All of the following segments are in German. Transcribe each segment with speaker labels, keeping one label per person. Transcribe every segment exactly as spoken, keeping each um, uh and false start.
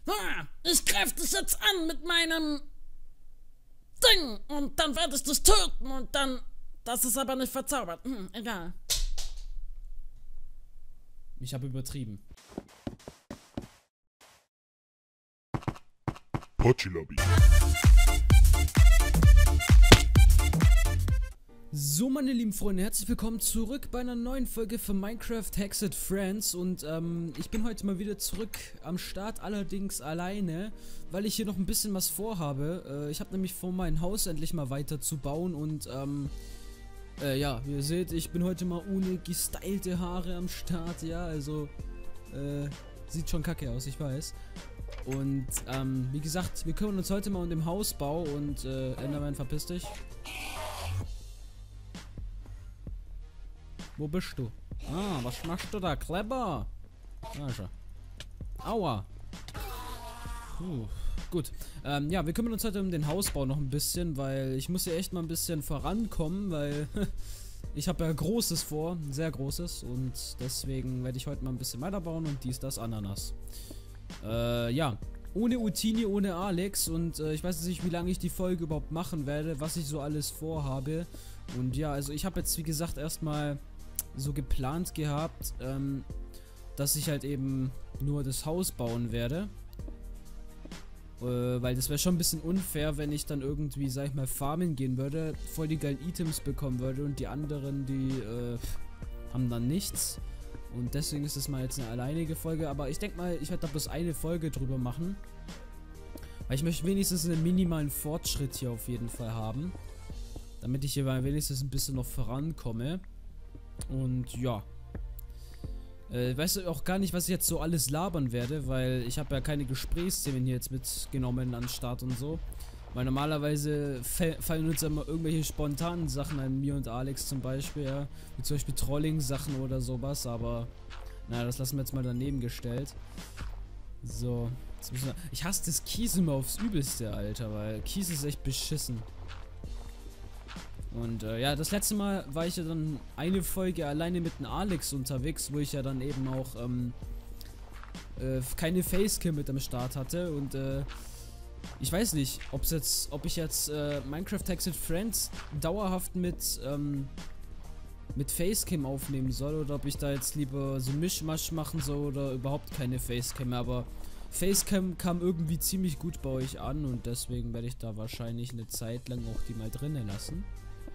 Speaker 1: Ha, ich greife dich jetzt an mit meinem Ding und dann werde ich dich töten und dann... Das ist aber nicht verzaubert. Hm, egal.
Speaker 2: Ich habe übertrieben.
Speaker 3: Pochi Lobby.
Speaker 2: So, meine lieben Freunde, herzlich willkommen zurück bei einer neuen Folge von Minecraft Hexed Friends. Und ähm, ich bin heute mal wieder zurück am Start, allerdings alleine, weil ich hier noch ein bisschen was vorhabe. Äh, ich habe nämlich vor, mein Haus endlich mal weiter zu bauen und ähm, äh, ja, wie ihr seht, ich bin heute mal ohne gestylte Haare am Start, ja, also äh, sieht schon kacke aus, ich weiß. Und ähm, wie gesagt, wir kümmern uns heute mal um den Hausbau und äh, Enderman, verpiss dich. Wo bist du? Ah, was machst du da? Clever! Ah, schon. Aua! Puh, gut. Ähm, ja, wir kümmern uns heute um den Hausbau noch ein bisschen, weil ich muss hier echt mal ein bisschen vorankommen, weil ich habe ja Großes vor, sehr Großes, und deswegen werde ich heute mal ein bisschen weiterbauen und dies, das, Ananas. Äh, ja. Ohne Utini, ohne Alex, und äh, ich weiß nicht, wie lange ich die Folge überhaupt machen werde, was ich so alles vorhabe. Und ja, also ich habe jetzt, wie gesagt, erstmal so geplant gehabt, ähm, dass ich halt eben nur das Haus bauen werde. Äh, weil das wäre schon ein bisschen unfair, wenn ich dann irgendwie, sag ich mal, farmen gehen würde, voll die geilen Items bekommen würde und die anderen, die äh, haben dann nichts. Und deswegen ist das mal jetzt eine alleinige Folge, aber ich denke mal, ich werde da bloß eine Folge drüber machen. Weil ich möchte wenigstens einen minimalen Fortschritt hier auf jeden Fall haben. Damit ich hier mal wenigstens ein bisschen noch vorankomme. Und ja. Äh, weißt du auch gar nicht, was ich jetzt so alles labern werde, weil ich habe ja keine Gesprächsthemen hier jetzt mitgenommen an den Start und so. Weil normalerweise fallen uns ja immer irgendwelche spontanen Sachen an, mir und Alex zum Beispiel, ja. Wie zum Beispiel Trolling-Sachen oder sowas, aber naja, das lassen wir jetzt mal daneben gestellt. So. Jetzt müssen wir, ich hasse das Kies immer aufs Übelste, Alter, weil Kies ist echt beschissen. Und äh, ja, das letzte Mal war ich ja dann eine Folge alleine mit dem Alex unterwegs, wo ich ja dann eben auch ähm, äh, keine Facecam mit am Start hatte. Und äh, ich weiß nicht, ob's jetzt, ob ich jetzt äh, Minecraft Hexed Friends dauerhaft mit ähm, mit Facecam aufnehmen soll oder ob ich da jetzt lieber so Mischmasch machen soll oder überhaupt keine Facecam. Aber Facecam kam irgendwie ziemlich gut bei euch an und deswegen werde ich da wahrscheinlich eine Zeit lang auch die mal drinnen lassen.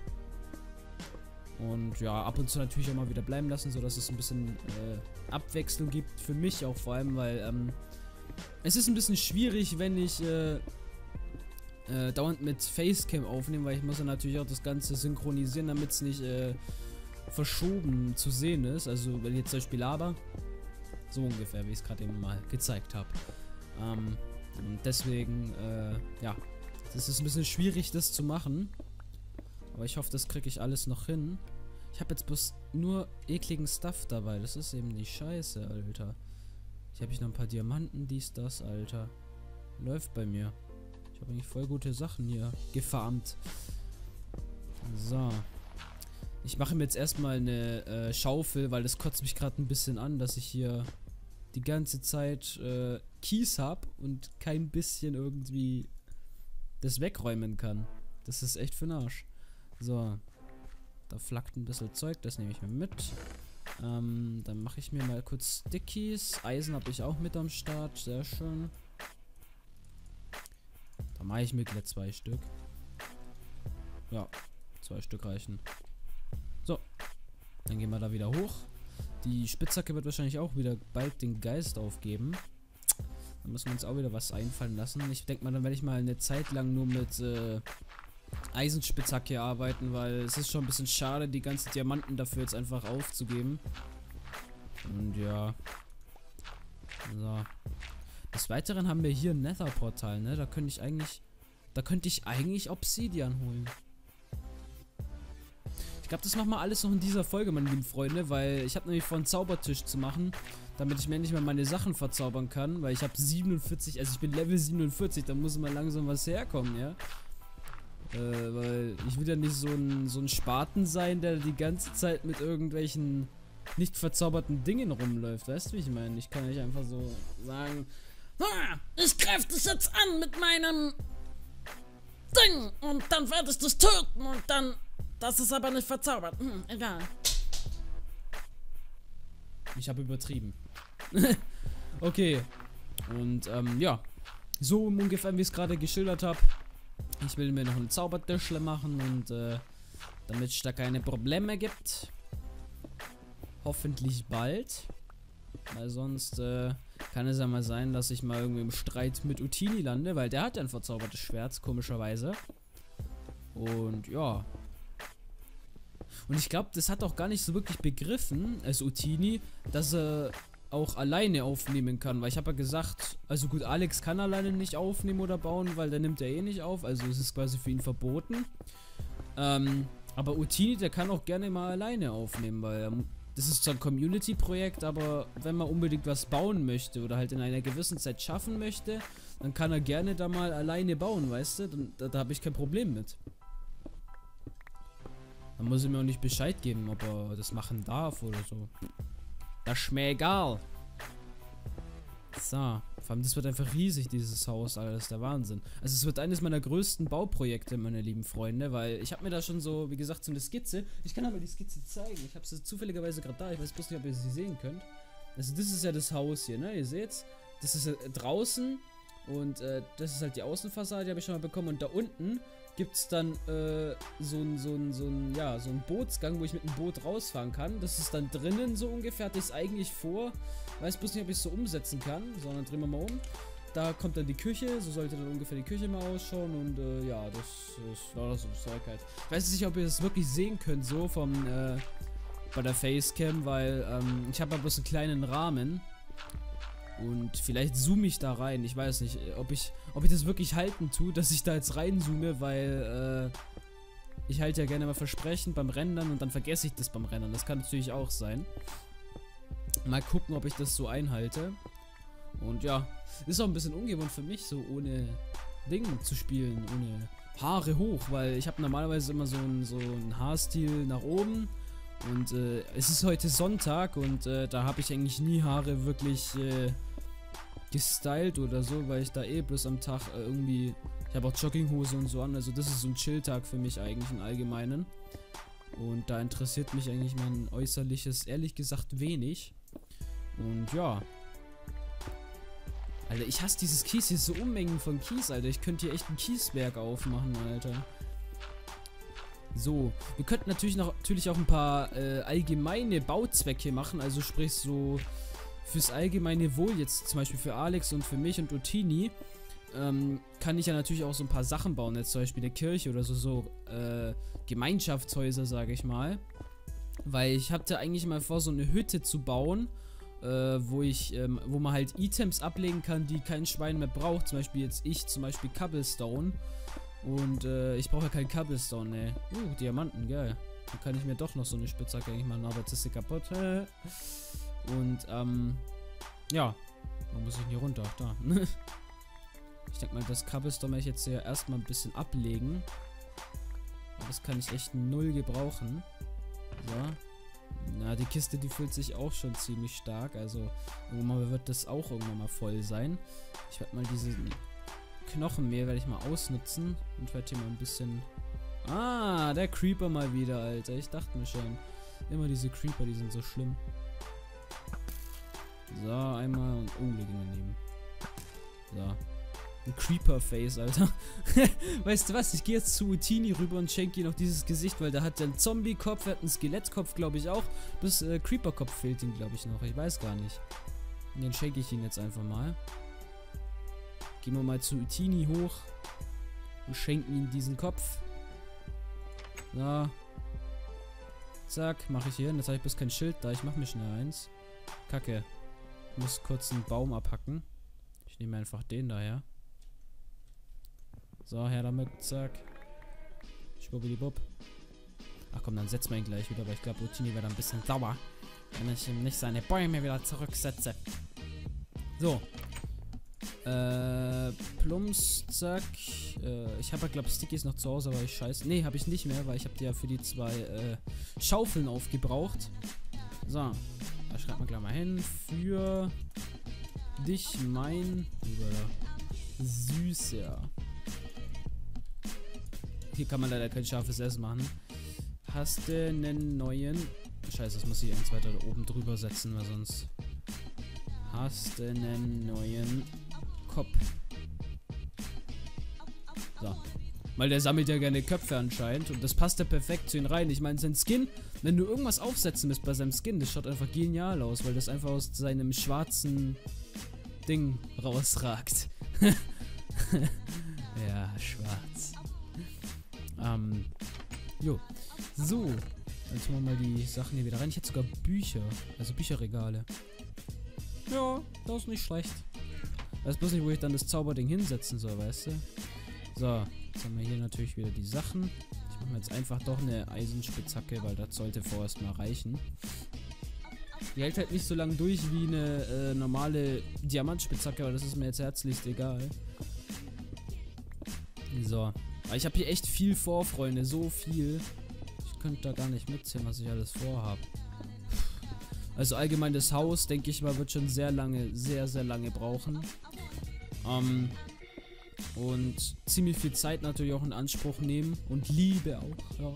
Speaker 2: Und ja, ab und zu natürlich auch mal wieder bleiben lassen, sodass es ein bisschen äh, Abwechslung gibt. Für mich auch vor allem, weil ähm, es ist ein bisschen schwierig, wenn ich äh, äh, dauernd mit Facecam aufnehme, weil ich muss ja natürlich auch das Ganze synchronisieren, damit es nicht äh, verschoben zu sehen ist. Also wenn ich jetzt zum Beispiel laber, so ungefähr, wie ich es gerade eben mal gezeigt habe. Ähm, und deswegen, äh, ja, es ist ein bisschen schwierig, das zu machen. Aber ich hoffe, das kriege ich alles noch hin. Ich habe jetzt bloß nur ekligen Stuff dabei. Das ist eben die Scheiße, Alter. Hier habe ich noch ein paar Diamanten, dies, das, Alter. Läuft bei mir. Ich habe eigentlich voll gute Sachen hier gefarmt. So. Ich mache mir jetzt erstmal eine äh, Schaufel, weil das kotzt mich gerade ein bisschen an, dass ich hier die ganze Zeit äh, Kies habe und kein bisschen irgendwie das wegräumen kann. Das ist echt für den Arsch. So, da flackt ein bisschen Zeug, das nehme ich mir mit. Ähm, dann mache ich mir mal kurz Stickies. Eisen habe ich auch mit am Start, sehr schön. Da mache ich mir gleich zwei Stück. Ja, zwei Stück reichen. So, dann gehen wir da wieder hoch. Die Spitzhacke wird wahrscheinlich auch wieder bald den Geist aufgeben. Dann müssen wir uns auch wieder was einfallen lassen. Ich denke mal, dann werde ich mal eine Zeit lang nur mit äh, Eisenspitzhacke arbeiten, weil es ist schon ein bisschen schade, die ganzen Diamanten dafür jetzt einfach aufzugeben. Und ja. So. Des Weiteren haben wir hier ein Nether-Portal, ne? Da könnte ich eigentlich. Da könnte ich eigentlich Obsidian holen. Ich glaube, das machen wir alles noch in dieser Folge, meine lieben Freunde, weil ich habe nämlich vor, einen Zaubertisch zu machen, damit ich mir endlich mal meine Sachen verzaubern kann, weil ich habe siebenundvierzig, also ich bin Level siebenundvierzig, da muss mal langsam was herkommen, ja. Äh, weil ich will ja nicht so ein, so ein Spaten sein, der die ganze Zeit mit irgendwelchen nicht verzauberten Dingen rumläuft. Weißt du, wie ich meine? Ich kann nicht einfach so sagen,
Speaker 1: Ha, ich greife dich jetzt an mit meinem Ding und dann werde ich dich töten und dann... Das ist aber nicht verzaubert. Hm, egal.
Speaker 2: Ich habe übertrieben. Okay. Und, ähm, ja. So ungefähr, wie ich es gerade geschildert habe. Ich will mir noch einen Zaubertischle machen und, äh, damit es da keine Probleme gibt. Hoffentlich bald. Weil sonst, äh, kann es ja mal sein, dass ich mal irgendwie im Streit mit Utini lande, weil der hat ja ein verzaubertes Schwert, komischerweise. Und, ja. Und ich glaube, das hat auch gar nicht so wirklich begriffen, als Utini, dass er auch alleine aufnehmen kann, weil ich habe ja gesagt, also gut, Alex kann alleine nicht aufnehmen oder bauen, weil der nimmt er eh nicht auf, also es ist quasi für ihn verboten. Ähm, aber Utini, der kann auch gerne mal alleine aufnehmen, weil er, das ist zwar ein Community-Projekt, aber wenn man unbedingt was bauen möchte oder halt in einer gewissen Zeit schaffen möchte, dann kann er gerne da mal alleine bauen, weißt du, dann, da, da habe ich kein Problem mit. Dann muss er mir auch nicht Bescheid geben, ob er das machen darf oder so. Das ist mir egal. So, vor allem das wird einfach riesig, dieses Haus, Alter, das ist der Wahnsinn. Also es wird eines meiner größten Bauprojekte, meine lieben Freunde, weil ich habe mir da schon so, wie gesagt, so eine Skizze. Ich kann aber die Skizze zeigen, ich habe sie zufälligerweise gerade da, ich weiß bloß nicht, ob ihr sie sehen könnt. Also das ist ja das Haus hier, ne, ihr seht's. Das ist äh, draußen und äh, das ist halt die Außenfassade, die habe ich schon mal bekommen. Und da unten gibt es dann äh, so ein, so ein, so ein, ja, so ein Bootsgang, wo ich mit dem Boot rausfahren kann. Das ist dann drinnen so ungefähr, hatte ich es eigentlich vor. Weiß bloß nicht, ob ich es so umsetzen kann, sondern drehen wir mal um. Da kommt dann die Küche, so sollte dann ungefähr die Küche mal ausschauen und äh, ja, das ist war das so Zeug halt. Ich weiß nicht, ob ihr das wirklich sehen könnt, so vom, äh, bei der Facecam, weil ähm, ich habe ja bloß einen kleinen Rahmen. Und vielleicht zoome ich da rein. Ich weiß nicht, ob ich, ob ich das wirklich halten tue, dass ich da jetzt reinzoome, weil äh, ich halte ja gerne mal Versprechen beim Rendern und dann vergesse ich das beim Rendern. Das kann natürlich auch sein. Mal gucken, ob ich das so einhalte. Und ja, ist auch ein bisschen ungewohnt für mich, so ohne Ding zu spielen, ohne Haare hoch, weil ich habe normalerweise immer so einen so einen Haarstil nach oben. Und äh, es ist heute Sonntag und äh, da habe ich eigentlich nie Haare wirklich äh, gestylt oder so, weil ich da eh bloß am Tag äh, irgendwie, ich habe auch Jogginghose und so an, also das ist so ein Chill-Tag für mich eigentlich im Allgemeinen. Und da interessiert mich eigentlich mein Äußerliches ehrlich gesagt wenig. Und ja. Alter, ich hasse dieses Kies, hier so Unmengen von Kies, Alter. Ich könnte hier echt ein Kiesberg aufmachen, Alter. So, wir könnten natürlich noch natürlich auch ein paar äh, allgemeine Bauzwecke machen, also sprich so fürs allgemeine Wohl jetzt zum Beispiel für Alex und für mich und Utini ähm, kann ich ja natürlich auch so ein paar Sachen bauen, jetzt zum Beispiel eine Kirche oder so, so äh, Gemeinschaftshäuser, sage ich mal, weil ich hatte eigentlich mal vor, so eine Hütte zu bauen, äh, wo ich, ähm, wo man halt Items ablegen kann, die kein Schwein mehr braucht, zum Beispiel jetzt ich, zum Beispiel Cobblestone. Und äh, ich brauche ja keinen Cobblestone, ne. Uh, Diamanten, geil. Dann kann ich mir doch noch so eine Spitzhacke eigentlich machen, aber jetzt ist sie kaputt. Und, ähm, ja. Wo muss ich denn hier runter? Ach, da. Ich denke mal, das Cobblestone werde ich jetzt hier erstmal ein bisschen ablegen. Aber das kann ich echt null gebrauchen. So. Na, die Kiste, die fühlt sich auch schon ziemlich stark. Also, irgendwann wird das auch irgendwann mal voll sein. Ich werde mal diese Knochenmehl werde ich mal ausnutzen und werde hier mal ein bisschen... Ah, der Creeper mal wieder, Alter. Ich dachte mir schon. Immer diese Creeper, die sind so schlimm. So, einmal und... Oh, die gehen daneben. So. Ein Creeper-Face, Alter. Weißt du was? Ich gehe jetzt zu Utini rüber und schenke ihm noch dieses Gesicht, weil der hat ja einen Zombie-Kopf, er hat einen Skelettkopf, glaube ich auch. Das äh, Creeper-Kopf fehlt ihm, glaube ich, noch. Ich weiß gar nicht. Und den schenke ich ihn jetzt einfach mal. Gehen wir mal zu Utini hoch und schenken ihm diesen Kopf. So. Zack, mache ich hier hin. Jetzt habe ich bloß kein Schild da. Ich mache mir schnell eins. Kacke. Ich muss kurz einen Baum abhacken. Ich nehme einfach den daher. So, her damit. Zack. Schwubbelibub. Ach komm, dann setzen wir ihn gleich wieder, weil ich glaube, Utini wäre da ein bisschen sauer, wenn ich ihm nicht seine Bäume wieder zurücksetze. So. Äh, Plums, zack. Äh, ich habe ja, glaube ich, Stickies noch zu Hause, aber ich scheiße. Nee, habe ich nicht mehr, weil ich habe die ja für die zwei äh, Schaufeln aufgebraucht. So. Da schreibt man gleich mal hin. Für dich, mein lieber Süßer. Hier kann man leider kein scharfes S machen. Hast du einen neuen... Scheiße, das muss ich eins weiter da oben drüber setzen, weil sonst... Hast du einen neuen Kopf? So. Weil der sammelt ja gerne Köpfe anscheinend. Und das passt ja perfekt zu ihm rein. Ich meine, sein Skin, wenn du irgendwas aufsetzen musst bei seinem Skin, das schaut einfach genial aus, weil das einfach aus seinem schwarzen Ding rausragt. Ja, schwarz. Ähm, jo. So. Dann tun wir mal die Sachen hier wieder rein. Ich hätte sogar Bücher. Also Bücherregale. Ja, das ist nicht schlecht. Ich weiß bloß nicht, wo ich dann das Zauberding hinsetzen soll, weißt du? So. Jetzt haben wir hier natürlich wieder die Sachen. Ich mache mir jetzt einfach doch eine Eisenspitzhacke, weil das sollte vorerst mal reichen. Die hält halt nicht so lange durch wie eine äh, normale Diamantspitzhacke, aber das ist mir jetzt herzlichst egal. So. Aber ich habe hier echt viel vor, Freunde. So viel. Ich könnte da gar nicht mitzählen, was ich alles vorhabe. Also allgemein das Haus, denke ich mal, wird schon sehr lange, sehr, sehr lange brauchen. Ähm... Und ziemlich viel Zeit natürlich auch in Anspruch nehmen. Und Liebe auch, ja.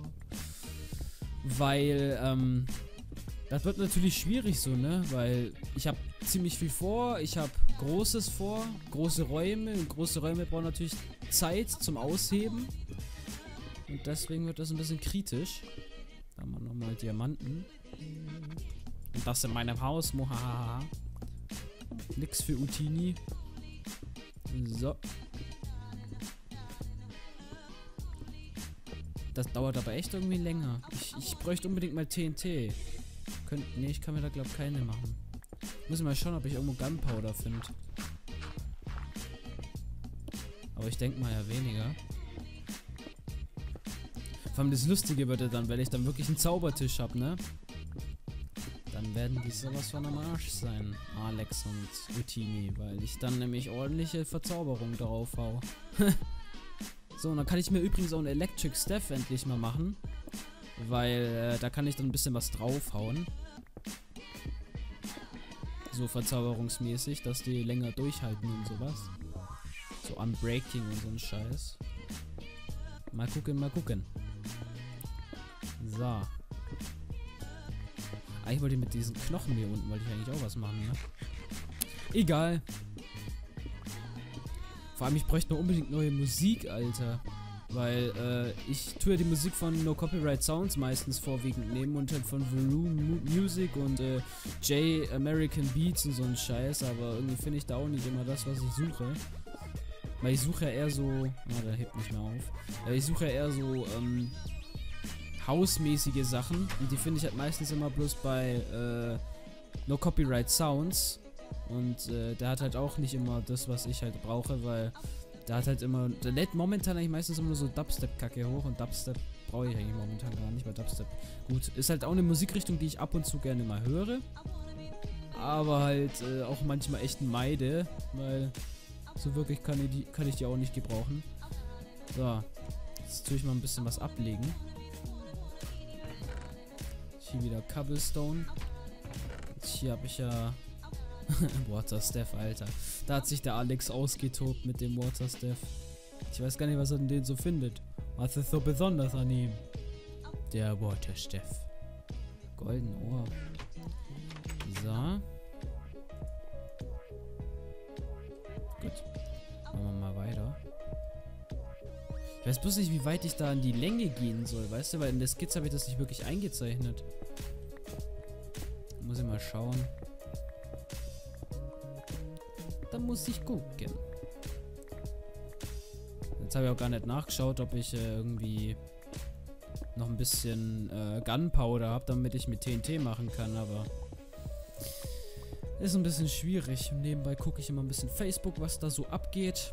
Speaker 2: Weil, ähm, das wird natürlich schwierig so, ne? Weil ich habe ziemlich viel vor. Ich habe Großes vor. Große Räume. Und große Räume brauchen natürlich Zeit zum Ausheben. Und deswegen wird das ein bisschen kritisch. Da haben wir nochmal Diamanten. Und das in meinem Haus. Mohahaha. Nix für Utini. So. Das dauert aber echt irgendwie länger. Ich, ich bräuchte unbedingt mal T N T. Könnt, nee, ich kann mir da glaube ich keine machen. Muss ich mal schauen, ob ich irgendwo Gunpowder finde. Aber ich denke mal ja weniger. Vor allem das Lustige wird ja dann, wenn ich dann wirklich einen Zaubertisch habe, ne? Dann werden die sowas von am Arsch sein, Alex und Utini, weil ich dann nämlich ordentliche Verzauberung drauf hau. So, und dann kann ich mir übrigens auch einen Electric Staff endlich mal machen. Weil äh, da kann ich dann ein bisschen was draufhauen. So verzauberungsmäßig, dass die länger durchhalten und sowas. So Unbreaking und so ein Scheiß. Mal gucken, mal gucken. So. Eigentlich wollte ich mit diesen Knochen hier unten, wollte ich eigentlich auch was machen, ne? Egal. Vor allem, ich bräuchte noch unbedingt neue Musik, Alter. Weil, äh, ich tue ja die Musik von No Copyright Sounds meistens vorwiegend nehmen und halt von Vroom Music und, äh, J American Beats und so ein Scheiß, aber irgendwie finde ich da auch nicht immer das, was ich suche. Weil ich suche ja eher so, na, der hebt nicht mehr auf. Äh, ich suche ja eher so, ähm, hausmäßige Sachen und die finde ich halt meistens immer bloß bei, äh, No Copyright Sounds. Und äh, der hat halt auch nicht immer das, was ich halt brauche, weil der hat halt immer, der lädt momentan eigentlich meistens immer nur so Dubstep-Kacke hoch und Dubstep brauche ich eigentlich momentan gar nicht, weil Dubstep, gut, ist halt auch eine Musikrichtung, die ich ab und zu gerne mal höre, aber halt äh, auch manchmal echt meide, weil so wirklich kann ich, die, kann ich die auch nicht gebrauchen. So, jetzt tue ich mal ein bisschen was ablegen. Hier wieder Cobblestone. Jetzt hier habe ich ja Water Staff, Alter. Da hat sich der Alex ausgetobt mit dem Water Staff. Ich weiß gar nicht, was er denn den so findet. Was ist so besonders an ihm? Der Water Staff. Golden Ohr. So. Gut. Machen wir mal weiter. Ich weiß bloß nicht, wie weit ich da in die Länge gehen soll, weißt du? Weil in der Skizze habe ich das nicht wirklich eingezeichnet. Muss ich mal schauen. Da muss ich gucken. Jetzt habe ich auch gar nicht nachgeschaut, ob ich äh, irgendwie noch ein bisschen äh, Gunpowder habe, damit ich mit T N T machen kann, aber ist ein bisschen schwierig. Nebenbei gucke ich immer ein bisschen Facebook, was da so abgeht.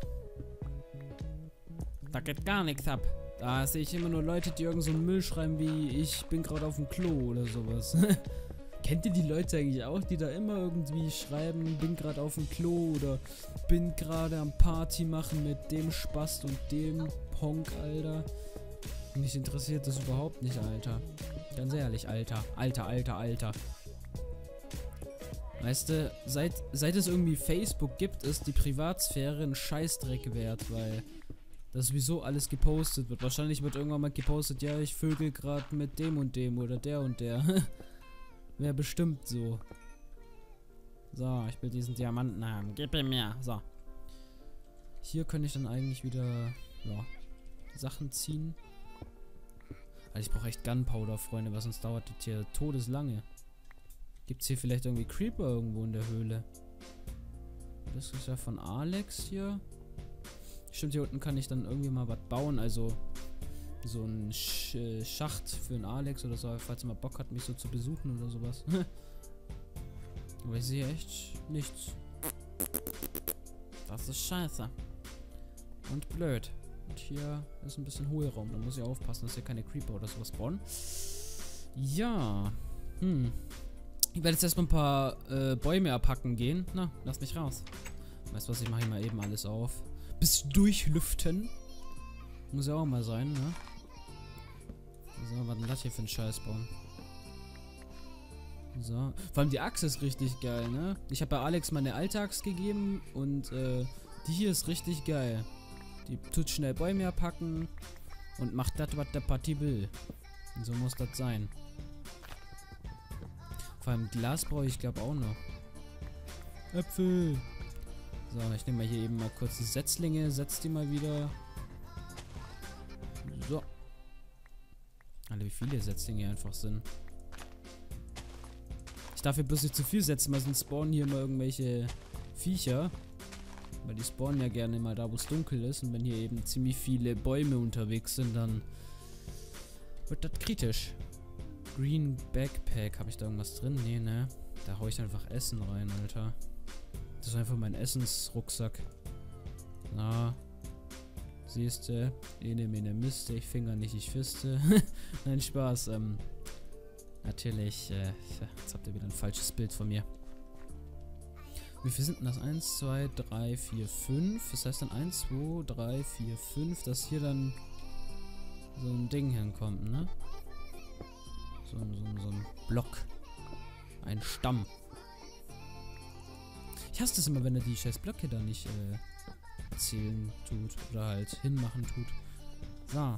Speaker 2: Da geht gar nichts ab. Da sehe ich immer nur Leute, die irgend so einen Müll schreiben wie ich bin gerade auf dem Klo oder sowas. Kennt ihr die Leute eigentlich auch, die da immer irgendwie schreiben, bin gerade auf dem Klo oder bin gerade am Party machen mit dem Spast und dem Honk, Alter? Mich interessiert das überhaupt nicht, Alter. Ganz ehrlich, Alter. Alter, Alter, Alter. Weißt du, seit, seit es irgendwie Facebook gibt, ist die Privatsphäre ein Scheißdreck wert, weil das sowieso alles gepostet wird. Wahrscheinlich wird irgendwann mal gepostet, ja, ich vögel gerade mit dem und dem oder der und der. Wäre bestimmt so. So, ich will diesen Diamanten haben. Gib ihn mir. So. Hier könnte ich dann eigentlich wieder, ja, Sachen ziehen. Also ich brauche echt Gunpowder, Freunde, weil sonst dauert das hier todeslange. Gibt es hier vielleicht irgendwie Creeper irgendwo in der Höhle? Das ist ja von Alex hier. Stimmt, hier unten kann ich dann irgendwie mal was bauen, also so ein Sch äh, Schacht für einen Alex oder so, falls er mal Bock hat, mich so zu besuchen oder sowas. Aber ich sehe echt nichts. Das ist scheiße. Und blöd. Und hier ist ein bisschen Hohlraum, da muss ich aufpassen, dass hier keine Creeper oder sowas spawnen. Ja. Hm. Ich werde jetzt erstmal ein paar äh, Bäume abhacken gehen. Na, lass mich raus. Weißt du was, ich mache hier mal eben alles auf. Bis durchlüften. Muss ja auch mal sein, ne? So, was denn das hier für ein Scheißbaum? So. Vor allem die Axt ist richtig geil, ne? Ich habe bei Alex meine alte Axt gegeben und äh, die hier ist richtig geil. Die tut schnell Bäume abhacken und macht das, was der Party will. Und so muss das sein. Vor allem Glas brauche ich, glaube auch noch. Äpfel. So, ich nehme mal hier eben mal kurz die Setzlinge, setz die mal wieder. So. Alle, wie viele Setzlinge einfach sind. Ich darf hier bloß nicht zu viel setzen, weil sonst spawnen hier immer irgendwelche Viecher. Weil die spawnen ja gerne mal da, wo es dunkel ist. Und wenn hier eben ziemlich viele Bäume unterwegs sind, dann wird das kritisch. Green Backpack. Habe ich da irgendwas drin? Nee, ne? Da hau ich einfach Essen rein, Alter. Das ist einfach mein Essensrucksack. Na. Siehste. Ene, mene, Miste. Ich finger nicht, ich fiste. Nein, Spaß. Ähm. Natürlich. Äh, jetzt habt ihr wieder ein falsches Bild von mir. Wie viel sind denn das? eins, zwei, drei, vier, fünf. Das heißt dann eins, zwei, drei, vier, fünf. Dass hier dann so ein Ding hinkommt, ne? So, so, so ein Block. Ein Stamm. Ich hasse das immer, wenn er die scheiß Blöcke da nicht äh, zählen tut. Oder halt hinmachen tut. So.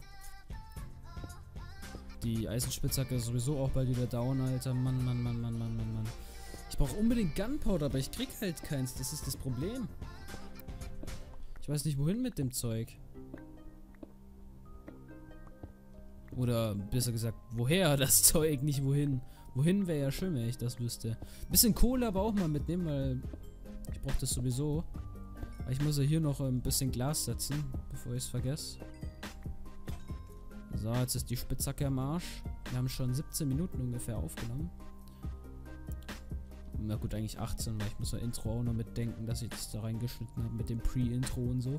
Speaker 2: Die Eisenspitzhacke ist sowieso auch bald wieder down, Alter. Mann, Mann, Mann, Mann, Mann, Mann, Mann. Ich brauche unbedingt Gunpowder, aber ich krieg halt keins. Das ist das Problem. Ich weiß nicht, wohin mit dem Zeug. Oder besser gesagt, woher das Zeug, nicht wohin. Wohin wäre ja schön, wenn ich das wüsste. Bisschen Kohle aber auch mal mitnehmen, weil ich brauche das sowieso. Aber ich muss ja hier noch ein bisschen Glas setzen, bevor ich es vergesse. So, jetzt ist die Spitzhacke am Arsch. Wir haben schon siebzehn Minuten ungefähr aufgenommen. Na gut, eigentlich achtzehn, weil ich muss ja Intro auch noch mitdenken, dass ich das da reingeschnitten habe mit dem Pre-Intro und so.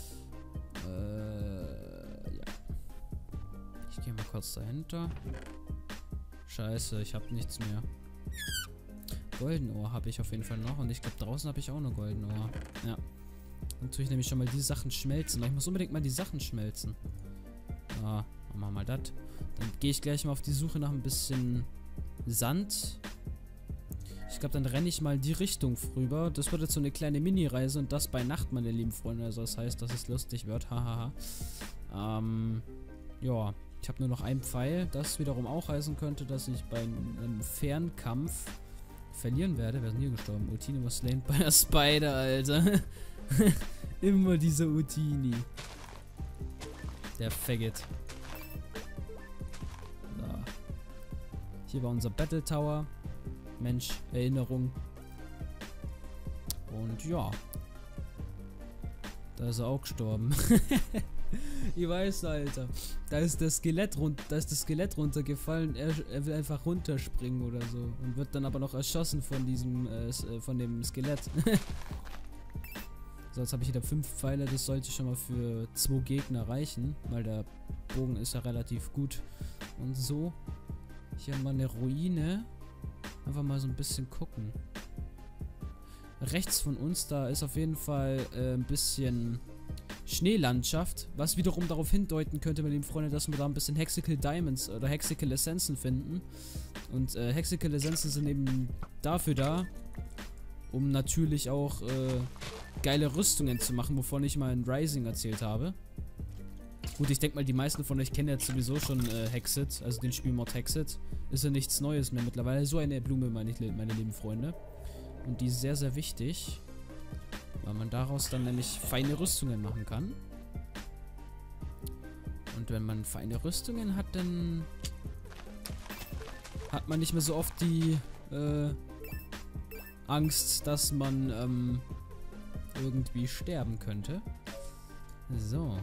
Speaker 2: Äh, ja. Ich gehe mal kurz dahinter. Scheiße, ich habe nichts mehr. Goldenohr habe ich auf jeden Fall noch und ich glaube draußen habe ich auch noch Goldenohr. Ja. Dann tue ich nämlich schon mal die Sachen schmelzen. Ich muss unbedingt mal die Sachen schmelzen. Ah, machen wir mal das. Dann gehe ich gleich mal auf die Suche nach ein bisschen Sand. Ich glaube, dann renne ich mal in die Richtung rüber. Das wird jetzt so eine kleine Mini-Reise und das bei Nacht, meine lieben Freunde. Also das heißt, dass es lustig wird. Hahaha. ähm, ja. Ich habe nur noch einen Pfeil. Das wiederum auch heißen könnte, dass ich bei einem Fernkampf verlieren werde. Wer ist denn hier gestorben? Utini was slain bei der Spider, Alter. Immer dieser Utini. Der Faggot. So. Hier war unser Battle Tower. Mensch, Erinnerung. Und ja. Da ist er auch gestorben. Ich weiß, Alter. Da ist das Skelett rund, da ist das Skelett runtergefallen. Er, er will einfach runterspringen oder so. Und wird dann aber noch erschossen von diesem, äh, von dem Skelett. So, jetzt habe ich wieder fünf Pfeile. Das sollte schon mal für zwei Gegner reichen. Weil der Bogen ist ja relativ gut. Und so. Hier haben wir eine Ruine. Einfach mal so ein bisschen gucken. Rechts von uns, da ist auf jeden Fall äh, ein bisschen Schneelandschaft, was wiederum darauf hindeuten könnte, meine lieben Freunde, dass wir da ein bisschen Hexical Diamonds oder Hexical Essenzen finden. Und äh, Hexical Essenzen sind eben dafür da, um natürlich auch äh, geile Rüstungen zu machen, wovon ich mal in Rising erzählt habe. Gut, ich denke mal, die meisten von euch kennen jetzt sowieso schon äh, Hexit, also den Spielmod Hexit. Ist ja nichts Neues mehr mittlerweile. So eine Blume, meine, ich, meine lieben Freunde. Und die ist sehr, sehr wichtig, weil man daraus dann nämlich feine Rüstungen machen kann. Und wenn man feine Rüstungen hat, dann hat man nicht mehr so oft die äh, Angst, dass man ähm, irgendwie sterben könnte. So.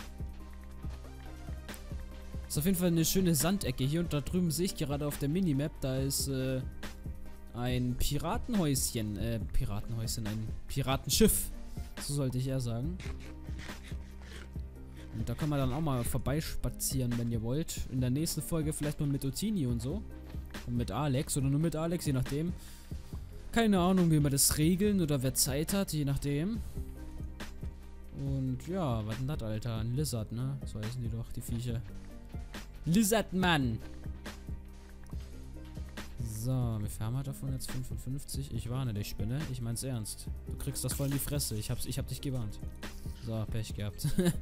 Speaker 2: Ist auf jeden Fall eine schöne Sandecke hier und da drüben sehe ich gerade auf der Minimap, da ist äh, ein Piratenhäuschen, äh, Piratenhäuschen, ein Piratenschiff, so sollte ich eher sagen. Und da kann man dann auch mal vorbeispazieren, wenn ihr wollt. In der nächsten Folge vielleicht mal mit Otini und so. Und mit Alex oder nur mit Alex, je nachdem. Keine Ahnung, wie wir das regeln oder wer Zeit hat, je nachdem. Und ja, was denn das, Alter? Ein Lizard, ne? So heißen die doch, die Viecher. Lizardmann! So, wie viel haben wir davon jetzt? fünfundfünfzig. Ich warne dich, Spinne. Ich mein's ernst. Du kriegst das voll in die Fresse. Ich, hab's, ich hab dich gewarnt. So, Pech gehabt.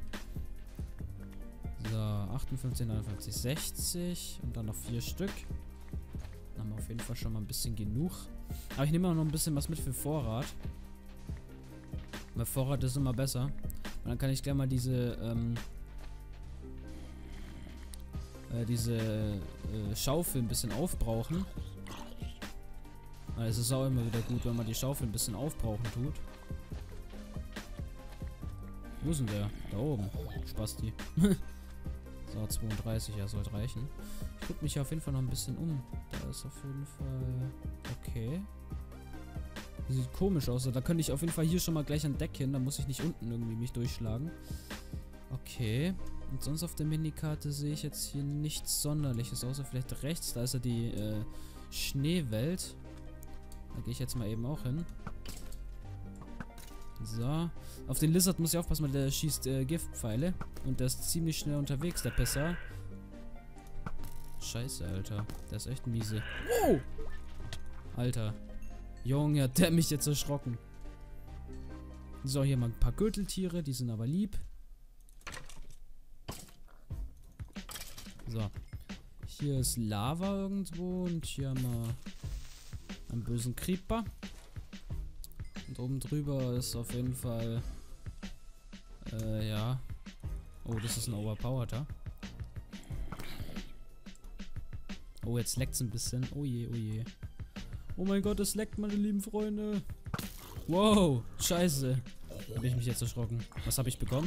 Speaker 2: So, achtundfünfzig, neunundfünfzig, sechzig. Und dann noch vier Stück. Dann haben wir auf jeden Fall schon mal ein bisschen genug. Aber ich nehme auch noch ein bisschen was mit für Vorrat. Weil Vorrat ist immer besser. Und dann kann ich gleich mal diese, ähm, äh, diese äh, Schaufel ein bisschen aufbrauchen. Weil es ist auch immer wieder gut, wenn man die Schaufel ein bisschen aufbrauchen tut. Wo ist denn der? Da oben. Spasti. So, zweiunddreißig, ja, sollte reichen. Ich gucke mich hier auf jeden Fall noch ein bisschen um. Da ist auf jeden Fall... Okay. Sieht komisch aus. Da könnte ich auf jeden Fall hier schon mal gleich an Deck hin. Da muss ich nicht unten irgendwie mich durchschlagen. Okay. Und sonst auf der Minikarte sehe ich jetzt hier nichts Sonderliches. Außer vielleicht rechts. Da ist ja die äh, Schneewelt. Da gehe ich jetzt mal eben auch hin. So. Auf den Lizard muss ich aufpassen, weil der schießt äh, Giftpfeile. Und der ist ziemlich schnell unterwegs, der Pisser. Scheiße, Alter. Der ist echt miese. Wow! Alter. Junge, hat der mich jetzt erschrocken. So, hier mal ein paar Gürteltiere. Die sind aber lieb. So. Hier ist Lava irgendwo. Und hier haben wir einen bösen Creeper. Und oben drüber ist auf jeden Fall... Äh, ja. Oh, das ist ein Overpowerter. Oh, jetzt leckt's ein bisschen. Oh je, oh je. Oh mein Gott, es leckt, meine lieben Freunde. Wow, scheiße. Da bin ich mich jetzt erschrocken. Was habe ich bekommen?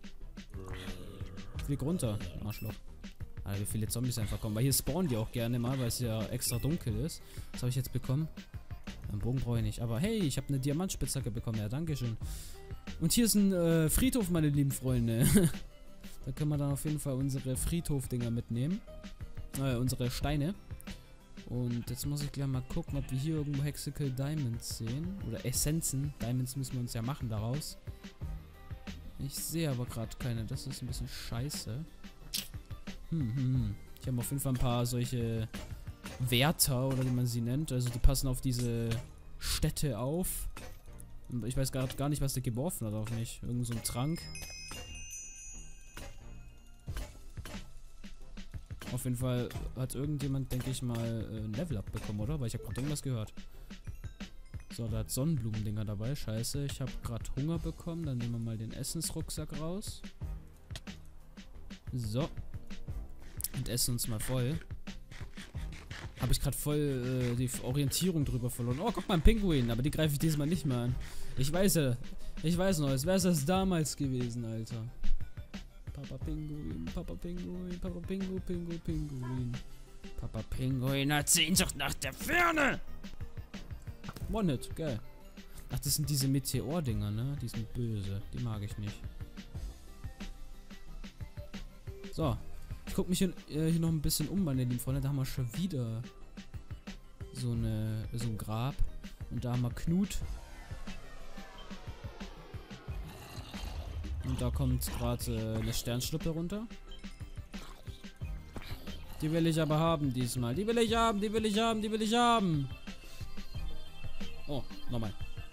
Speaker 2: Flieg runter, Arschloch. Alter, wie viele Zombies einfach kommen. Weil hier spawnen die auch gerne mal, weil es ja extra dunkel ist. Was habe ich jetzt bekommen? Einen Bogen brauche ich nicht. Aber hey, ich habe eine Diamantspitzhacke bekommen. Ja, dankeschön. Und hier ist ein äh, Friedhof, meine lieben Freunde. Da können wir dann auf jeden Fall unsere Friedhof-Dinger mitnehmen. Äh, unsere Steine. Und jetzt muss ich gleich mal gucken, ob wir hier irgendwo Hexical Diamonds sehen. Oder Essenzen. Diamonds müssen wir uns ja machen daraus. Ich sehe aber gerade keine. Das ist ein bisschen scheiße. Hm, hm, hm. Ich habe auf jeden Fall ein paar solche Wärter, oder wie man sie nennt. Also die passen auf diese Städte auf. Ich weiß gar, gar nicht, was der geworfen hat auf mich. Irgend so ein Trank. Auf jeden Fall hat irgendjemand, denke ich mal, ein Level-Up bekommen, oder? Weil ich habe gerade irgendwas gehört. So, da hat Sonnenblumendinger dabei. Scheiße, ich habe gerade Hunger bekommen. Dann nehmen wir mal den Essensrucksack raus. So. Und essen uns mal voll. Habe ich gerade voll äh, die Orientierung drüber verloren. Oh, guck mal, ein Pinguin. Aber die greife ich diesmal nicht mehr an. Ich weiß ja. Ich weiß noch, es wäre das damals gewesen, Alter. Papa Pinguin, Papa Pinguin, Papa Pingu, Pingu, Pinguin. Papa Pinguin hat Sehnsucht nach der Ferne. One-Hit, geil. Ach, das sind diese Meteor-Dinger, ne? Die sind böse. Die mag ich nicht. So. Ich gucke mich hier, äh, hier noch ein bisschen um, meine lieben Freunde. Da haben wir schon wieder so, eine, so ein Grab. Und da haben wir Knut. Und da kommt gerade äh, eine Sternschnuppe runter. Die will ich aber haben diesmal. Die will ich haben, die will ich haben, die will ich haben. Oh, nochmal.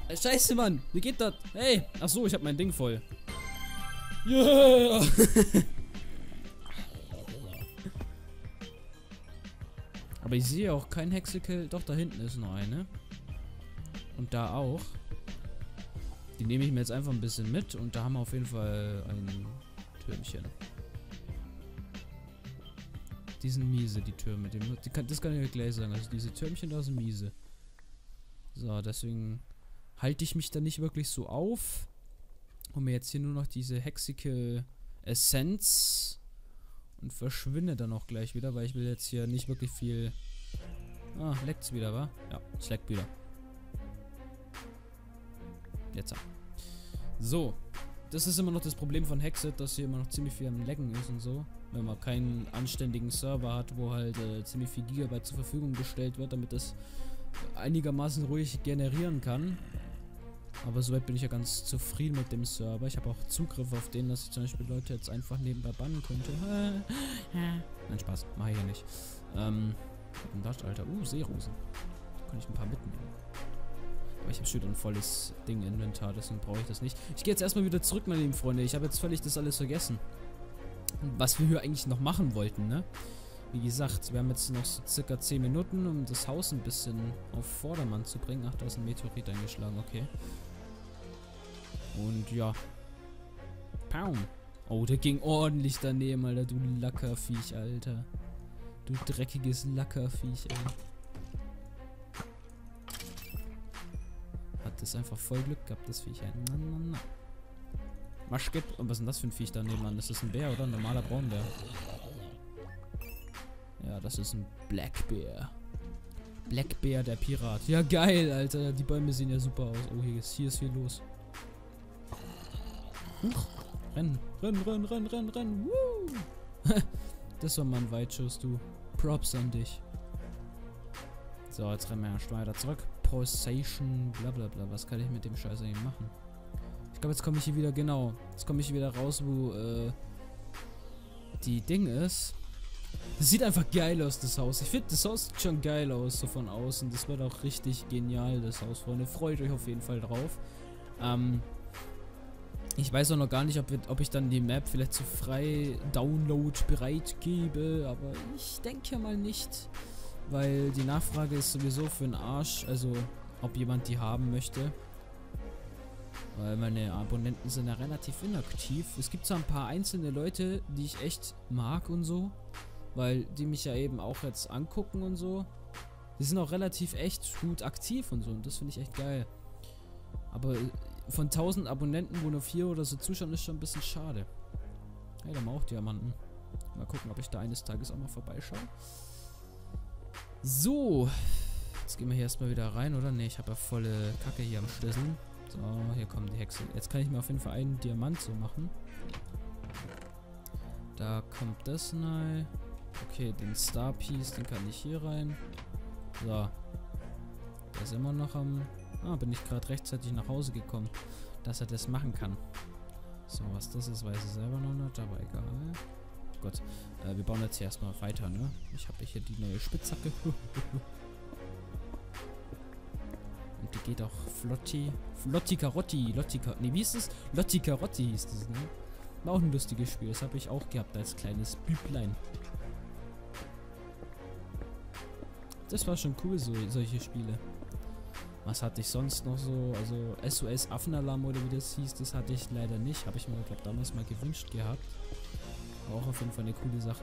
Speaker 2: Scheiße, Mann. Wie geht das? Hey. Ach so, ich hab mein Ding voll. Yeah. Aber ich sehe auch kein Hexikill. Doch, da hinten ist noch eine. Und da auch. Die nehme ich mir jetzt einfach ein bisschen mit. Und da haben wir auf jeden Fall ein Türmchen. Die sind miese, die Türme. Die, die kann, das kann ich euch gleich sagen. Also diese Türmchen da sind miese. So, deswegen halte ich mich da nicht wirklich so auf. Und mir jetzt hier nur noch diese Hexikill Essenz. Und verschwinde dann auch gleich wieder, weil ich will jetzt hier nicht wirklich viel... Ah, leckt's wieder, wa? Ja, es leckt wieder. Jetzt. So. Das ist immer noch das Problem von Hexet, dass hier immer noch ziemlich viel am Lecken ist und so. Wenn man keinen anständigen Server hat, wo halt äh, ziemlich viel Gigabyte zur Verfügung gestellt wird, damit das einigermaßen ruhig generieren kann. Aber soweit bin ich ja ganz zufrieden mit dem Server. Ich habe auch Zugriff auf den, dass ich zum Beispiel Leute jetzt einfach nebenbei bannen könnte. Nein, Spaß. Mach ich ja nicht. Ähm, was das, Alter? Uh, Seerosen. Da kann ich ein paar mitnehmen. Aber ich habe schon ein volles Ding im Inventar, deswegen brauche ich das nicht. Ich gehe jetzt erstmal wieder zurück, meine lieben Freunde. Ich habe jetzt völlig das alles vergessen. Was wir hier eigentlich noch machen wollten, ne? Wie gesagt, wir haben jetzt noch so circa zehn Minuten, um das Haus ein bisschen auf Vordermann zu bringen. Ach, da ist ein Meteorit eingeschlagen, okay. Und ja. Paum. Oh, der ging ordentlich daneben, Alter. Du Lackerviech, Alter. Du dreckiges Lackerviech, ey. Hat das einfach voll Glück gehabt, das Viech, ey. Na, na, na. Maschkip. Und was ist denn das für ein Viech da nebenan? Das ist ein Bär, oder? Ein normaler Braunbär. Ja, das ist ein Blackbear. Blackbear, der Pirat. Ja, geil, Alter. Die Bäume sehen ja super aus. Oh, hier ist, hier ist viel los. Huch. Rennen, rennen, rennen, rennen, rennen, rennen. Woo! Das war mal ein Weitschuss, du. Props an dich. So, jetzt rennen wir erst weiter zurück. Possession, bla bla bla. Was kann ich mit dem Scheiß eigentlich machen? Ich glaube, jetzt komme ich hier wieder, genau. Jetzt komme ich hier wieder raus, wo äh, die Ding ist. Das sieht einfach geil aus, das Haus. Ich finde, das Haus sieht schon geil aus, so von außen. Das wird auch richtig genial, das Haus, Freunde. Freut euch auf jeden Fall drauf. Ähm, ich weiß auch noch gar nicht, ob, wir, ob ich dann die Map vielleicht zu frei Download bereit gebe. Aber ich denke mal nicht. Weil die Nachfrage ist sowieso für den Arsch. Also, ob jemand die haben möchte. Weil meine Abonnenten sind ja relativ inaktiv. Es gibt zwar ein paar einzelne Leute, die ich echt mag und so. Weil die mich ja eben auch jetzt angucken und so. Die sind auch relativ echt gut aktiv und so. Und das finde ich echt geil. Aber von tausend Abonnenten, wo nur vier oder so zuschauen, ist schon ein bisschen schade. Hey, da haben wir auch Diamanten. Mal gucken, ob ich da eines Tages auch mal vorbeischaue. So. Jetzt gehen wir hier erstmal wieder rein, oder? Ne, ich habe ja volle Kacke hier am Schlüssel. So, hier kommt die Hexe. Jetzt kann ich mir auf jeden Fall einen Diamant so machen. Da kommt das rein. Okay, den Star Piece, den kann ich hier rein. So. Der ist immer noch am... Ah, bin ich gerade rechtzeitig nach Hause gekommen, dass er das machen kann. So, was das ist, weiß ich selber noch nicht, aber egal. Gut, äh, wir bauen jetzt hier erstmal weiter, ne? Ich habe hier die neue Spitzhacke. Und die geht auch Flotti. Flotti Carotti. Lotti Carotti. Ne, wie hieß das? Lotti Carotti hieß das, ne? War auch ein lustiges Spiel. Das habe ich auch gehabt als kleines Büblein. Das war schon cool, so solche Spiele. Was hatte ich sonst noch so? Also S O S Affenalarm oder wie das hieß, das hatte ich leider nicht. Habe ich mir, glaube damals mal gewünscht gehabt. War auch auf jeden Fall eine coole Sache.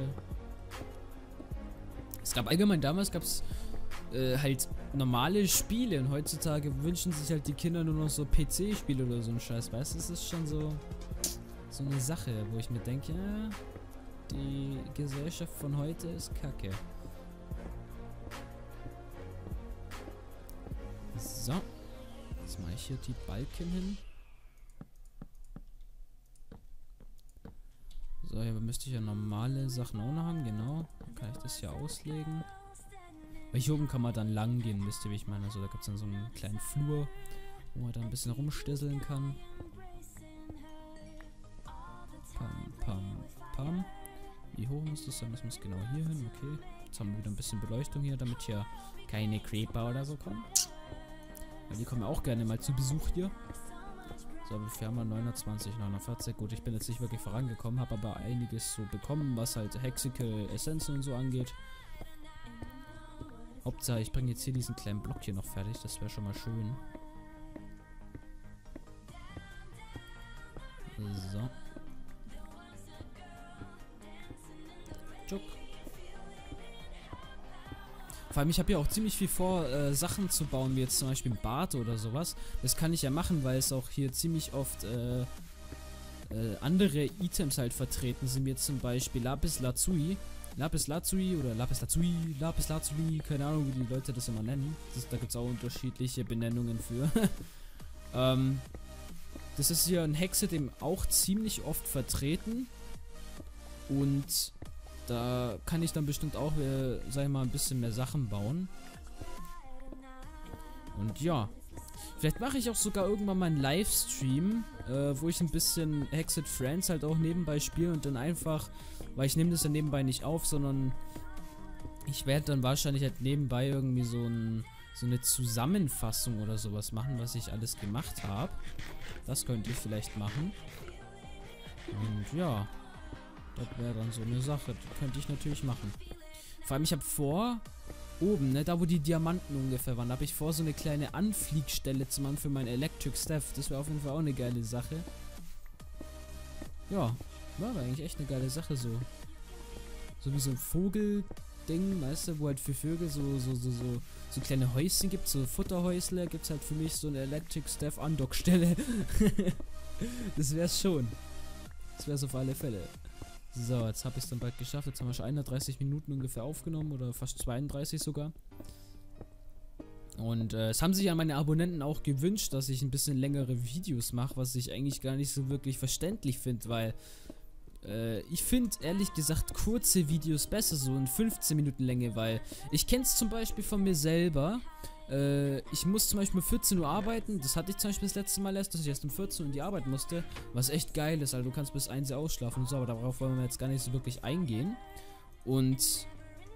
Speaker 2: Es gab allgemein, damals gab es äh, halt normale Spiele und heutzutage wünschen sich halt die Kinder nur noch so P C-Spiele oder so ein Scheiß. Weißt du, das ist schon so, so eine Sache, wo ich mir denke, ja, die Gesellschaft von heute ist kacke. So. Jetzt mache ich hier die Balken hin. So, hier müsste ich ja normale Sachen auch noch haben, genau. Dann kann ich das hier auslegen. Weil hier oben kann man dann lang gehen, wisst ihr, wie ich meine. Also da gibt es dann so einen kleinen Flur, wo man da ein bisschen rumstisseln kann. Pam, pam, pam. Wie hoch muss das sein? Das muss genau hier hin, okay. Jetzt haben wir wieder ein bisschen Beleuchtung hier, damit hier keine Creeper oder so kommen. Weil die kommen ja auch gerne mal zu Besuch hier. So, wie viel haben wir? neunundzwanzig, neunundvierzig. Gut, ich bin jetzt nicht wirklich vorangekommen, habe aber einiges so bekommen, was halt Hexical Essenzen und so angeht. Hauptsache, ich bringe jetzt hier diesen kleinen Block hier noch fertig. Das wäre schon mal schön. So. Tschuk. Vor allem, ich habe ja auch ziemlich viel vor, äh, Sachen zu bauen, wie jetzt zum Beispiel ein Bad oder sowas. Das kann ich ja machen, weil es auch hier ziemlich oft äh, äh, andere Items halt vertreten sind, wie jetzt zum Beispiel Lapis Lazuli. Lapis Lazuli oder Lapis Lazuli, Lapis Lazuli, keine Ahnung, wie die Leute das immer nennen. Das, da gibt es auch unterschiedliche Benennungen für. ähm, das ist hier ein Hexet auch ziemlich oft vertreten. Und da kann ich dann bestimmt auch, äh, sag ich mal, ein bisschen mehr Sachen bauen. Und ja, vielleicht mache ich auch sogar irgendwann mal einen Livestream, äh, wo ich ein bisschen Hexet Friends halt auch nebenbei spiele und dann einfach, weil ich nehme das ja nebenbei nicht auf, sondern ich werde dann wahrscheinlich halt nebenbei irgendwie so, ein, so eine Zusammenfassung oder sowas machen, was ich alles gemacht habe. Das könnte ich vielleicht machen. Und ja, das wäre dann so eine Sache. Das könnte ich natürlich machen. Vor allem, ich habe vor, oben, ne, da wo die Diamanten ungefähr waren, habe ich vor, so eine kleine Anfliegstelle zu machen für meinen Electric Staff. Das wäre auf jeden Fall auch eine geile Sache. Ja, war aber eigentlich echt eine geile Sache so. So wie so ein Vogelding, weißt du, wo halt für Vögel so, so, so, so, so kleine Häuschen gibt, so Futterhäusle, gibt es halt für mich so eine Electric Staff Andockstelle. Das wär's schon. Das wär's auf alle Fälle. So, jetzt habe ich es dann bald geschafft. Jetzt haben wir schon einunddreißig Minuten ungefähr aufgenommen oder fast zweiunddreißig sogar. Und äh, es haben sich ja meine Abonnenten auch gewünscht, dass ich ein bisschen längere Videos mache, was ich eigentlich gar nicht so wirklich verständlich finde, weil äh, ich finde ehrlich gesagt kurze Videos besser, so in fünfzehn Minuten Länge, weil ich kenne es zum Beispiel von mir selber. Äh, ich muss zum Beispiel um vierzehn Uhr arbeiten. Das hatte ich zum Beispiel das letzte Mal erst, dass ich erst um vierzehn Uhr in die Arbeit musste. Was echt geil ist, also du kannst bis eins Uhr ausschlafen und so, aber darauf wollen wir jetzt gar nicht so wirklich eingehen. Und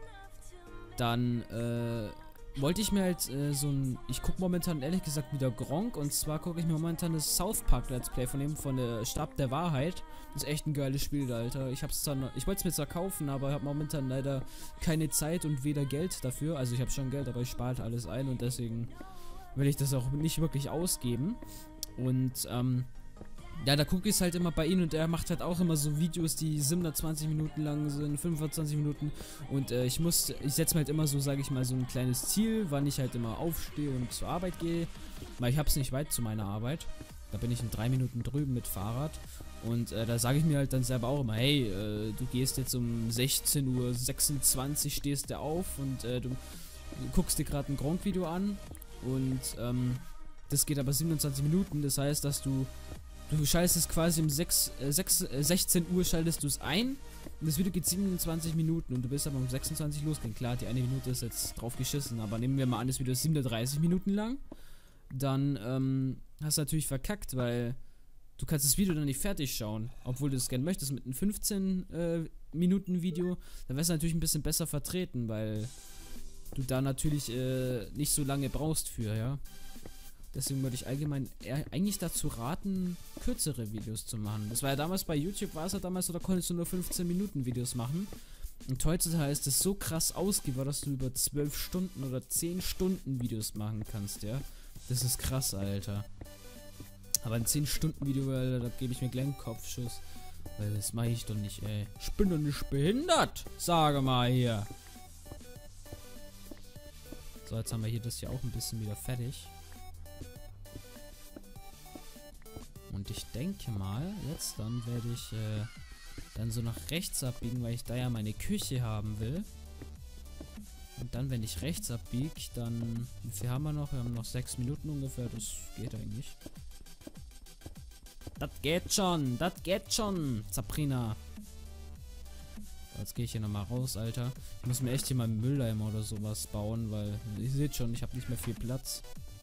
Speaker 2: dann äh, wollte ich mir halt äh, so ein... Ich gucke momentan ehrlich gesagt wieder Gronkh, und zwar gucke ich mir momentan das South Park Let's Play von ihm, von der Stab der Wahrheit. Das ist echt ein geiles Spiel, Alter. Ich hab's dann, ich wollte es mir zwar kaufen, aber habe momentan leider keine Zeit und weder Geld dafür. Also ich habe schon Geld, aber ich spare halt alles ein und deswegen will ich das auch nicht wirklich ausgeben. Und ähm, ja, da gucke ich es halt immer bei ihm und er macht halt auch immer so Videos, die siebenundzwanzig Minuten lang sind, fünfundzwanzig Minuten. Und äh, ich muss, ich setze mir halt immer so, sage ich mal, so ein kleines Ziel, wann ich halt immer aufstehe und zur Arbeit gehe. Weil ich habe es nicht weit zu meiner Arbeit. Da bin ich in drei Minuten drüben mit Fahrrad. Und äh, da sage ich mir halt dann selber auch immer, hey, äh, du gehst jetzt um sechzehn Uhr sechsundzwanzig, stehst du auf und äh, du, du guckst dir gerade ein Gronkh-Video an. Und ähm, das geht aber siebenundzwanzig Minuten, das heißt, dass du Du schaltest quasi um sechs, äh, sechs, äh, sechzehn Uhr schaltest du es ein und das Video geht siebenundzwanzig Minuten und du bist aber um sechsundzwanzig losgehen. Klar, die eine Minute ist jetzt drauf geschissen, aber nehmen wir mal an, das Video ist siebenunddreißig Minuten lang. Dann ähm, hast du natürlich verkackt, weil du kannst das Video dann nicht fertig schauen, obwohl du es gerne möchtest mit einem fünfzehn Minuten Video. Dann wärst du natürlich ein bisschen besser vertreten, weil du da natürlich äh, nicht so lange brauchst für, ja. Deswegen würde ich allgemein eher eigentlich dazu raten, kürzere Videos zu machen. Das war ja damals bei YouTube, war es ja damals so, da konntest du nur fünfzehn Minuten Videos machen. Und heutzutage ist das so krass ausgebaut, dass du über zwölf Stunden oder zehn Stunden Videos machen kannst, ja. Das ist krass, Alter. Aber ein zehn Stunden Video, Alter, da gebe ich mir gleich einen Kopfschuss. Weil das mache ich doch nicht, ey. Ich bin doch nicht behindert, sage mal hier. So, jetzt haben wir hier das hier auch ein bisschen wieder fertig. Und ich denke mal, jetzt dann werde ich äh, dann so nach rechts abbiegen, weil ich da ja meine Küche haben will. Und dann, wenn ich rechts abbiege, dann... Wie viel haben wir noch? Wir haben noch sechs Minuten ungefähr. Das geht eigentlich. Das geht schon. Das geht schon, Sabrina. So, jetzt gehe ich hier nochmal raus, Alter. Ich muss mir echt hier mal einen Mülleimer oder sowas bauen, weil... Ihr seht schon, ich habe nicht mehr viel Platz.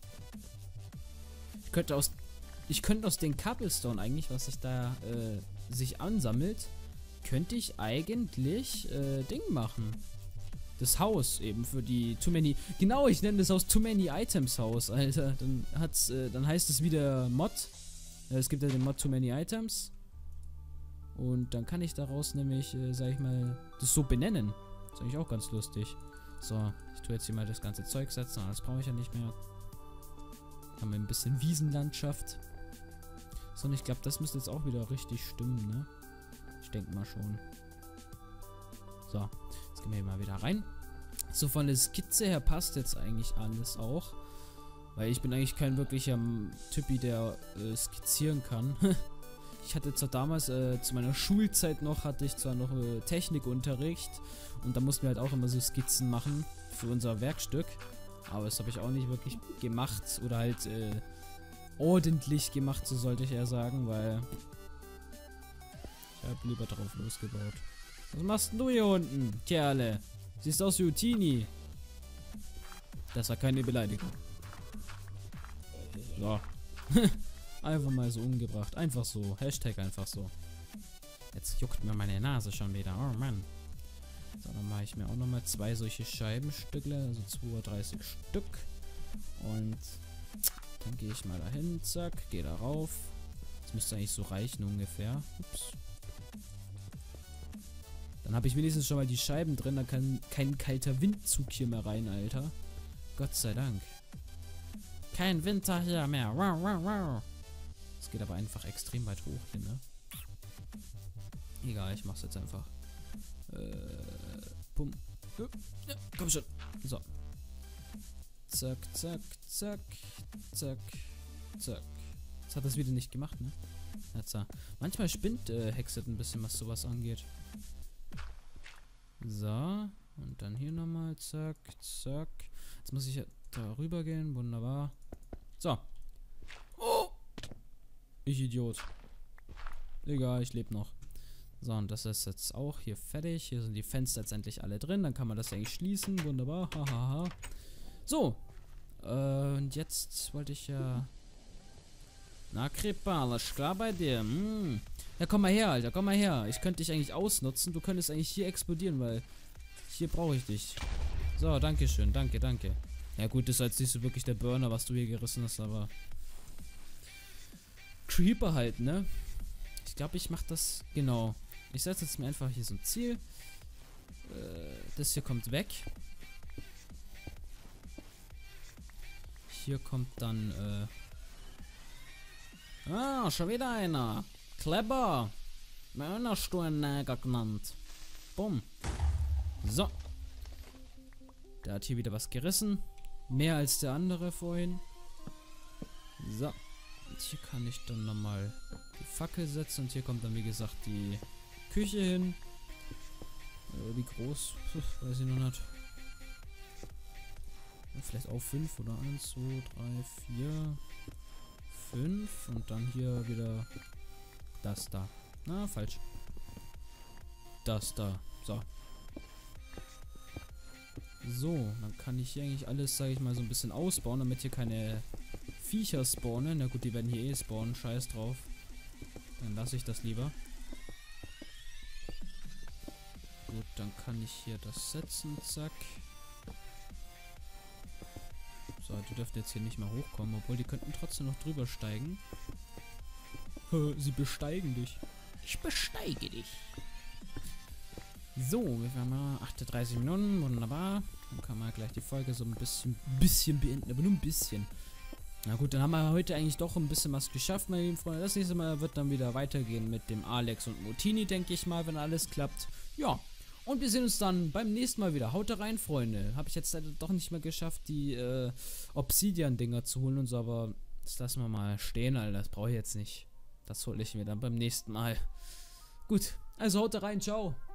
Speaker 2: Ich könnte aus... Ich könnte aus den Cobblestone eigentlich, was sich da äh, sich ansammelt, könnte ich eigentlich äh, Ding machen. das Haus eben für die Too Many. Genau, ich nenne das Haus Too Many Items Haus, Alter. Dann hat's, äh, dann heißt es wieder Mod. Äh, es gibt ja den Mod Too Many Items. Und dann kann ich daraus nämlich, äh, sag ich mal, das so benennen. Das ist eigentlich auch ganz lustig. So, ich tue jetzt hier mal das ganze Zeug setzen. Das brauche ich ja nicht mehr. Haben wir ein bisschen Wiesenlandschaft. So, und ich glaube, das müsste jetzt auch wieder richtig stimmen, ne? Ich denke mal schon. So, jetzt gehen wir hier mal wieder rein. So, von der Skizze her passt jetzt eigentlich alles auch. Weil ich bin eigentlich kein wirklicher Typi, der äh, skizzieren kann. Ich hatte zwar damals, äh, zu meiner Schulzeit noch, hatte ich zwar noch äh, Technikunterricht. Und da mussten wir halt auch immer so Skizzen machen für unser Werkstück. Aber das habe ich auch nicht wirklich gemacht. Oder halt, äh, ordentlich gemacht, so sollte ich eher sagen, weil ich habe lieber drauf losgebaut. Was machst denn du hier unten, Kerle? Siehst aus wie Utini. Das war keine Beleidigung. So. Einfach mal so umgebracht. Einfach so. Hashtag einfach so. Jetzt juckt mir meine Nase schon wieder. Oh Mann. So, dann mache ich mir auch nochmal zwei solche Scheibenstückle. Also zweiunddreißig Stück. Und dann gehe ich mal dahin. Zack. Gehe da rauf. Das müsste eigentlich so reichen ungefähr. Ups. Dann habe ich wenigstens schon mal die Scheiben drin. Da kann kein kalter Windzug hier mehr rein, Alter. Gott sei Dank. Kein Winter hier mehr. Wow, wow, wow. Das geht aber einfach extrem weit hoch hin, ne? Egal, ich mach's jetzt einfach. Äh, pum. Ja, komm schon. So. Zack, zack, zack, zack, zack. Jetzt hat das wieder nicht gemacht, ne? Jetzt, ja. Manchmal spinnt äh, Hexet ein bisschen, was sowas angeht. So. Und dann hier nochmal. Zack, zack. Jetzt muss ich ja da rüber gehen. Wunderbar. So. Oh! Ich Idiot. Egal, ich lebe noch. So, und das ist jetzt auch hier fertig. Hier sind die Fenster jetzt endlich alle drin. Dann kann man das eigentlich schließen. Wunderbar. Hahaha. So. Äh, und jetzt wollte ich ja... Na, Kripa, alles klar bei dir? Hm. Ja, komm mal her, Alter. Komm mal her. Ich könnte dich eigentlich ausnutzen. Du könntest eigentlich hier explodieren, weil... Hier brauche ich dich. So, danke schön. Danke, danke. Ja gut, das ist jetzt nicht so wirklich der Burner, was du hier gerissen hast, aber... Creeper halt, ne? Ich glaube, ich mache das... Genau. Ich setze jetzt mir einfach hier so ein Ziel. Äh, das hier kommt weg. Hier kommt dann, äh... Ah, schon wieder einer. Clever. Mörnerstuhlnäger genannt. Bumm. So. Der hat hier wieder was gerissen. Mehr als der andere vorhin. So. Und hier kann ich dann nochmal die Fackel setzen. Und hier kommt dann, wie gesagt, die Küche hin. Äh, wie groß? Puh, weiß ich noch nicht. Vielleicht auch fünf oder eins, zwei, drei, vier, fünf. Und dann hier wieder das da. Na, falsch. Das da. So. So, dann kann ich hier eigentlich alles, sage ich mal, so ein bisschen ausbauen, damit hier keine Viecher spawnen. Na gut, die werden hier eh spawnen. Scheiß drauf. Dann lasse ich das lieber. Gut, dann kann ich hier das setzen. Zack. So, die dürften jetzt hier nicht mehr hochkommen, obwohl die könnten trotzdem noch drüber steigen. Sie besteigen dich. Ich besteige dich. So, wir haben ja achtunddreißig Minuten, wunderbar. Dann kann man gleich die Folge so ein bisschen, bisschen beenden, aber nur ein bisschen. Na gut, dann haben wir heute eigentlich doch ein bisschen was geschafft, meine lieben Freunde. Das nächste Mal wird dann wieder weitergehen mit dem Alex und Mutini, denke ich mal, wenn alles klappt. Ja, und wir sehen uns dann beim nächsten Mal wieder. Haut rein, Freunde. Habe ich jetzt leider doch nicht mehr geschafft, die äh, Obsidian-Dinger zu holen und so, aber das lassen wir mal stehen, Alter. Das brauche ich jetzt nicht. Das hole ich mir dann beim nächsten Mal. Gut, also haut rein, ciao.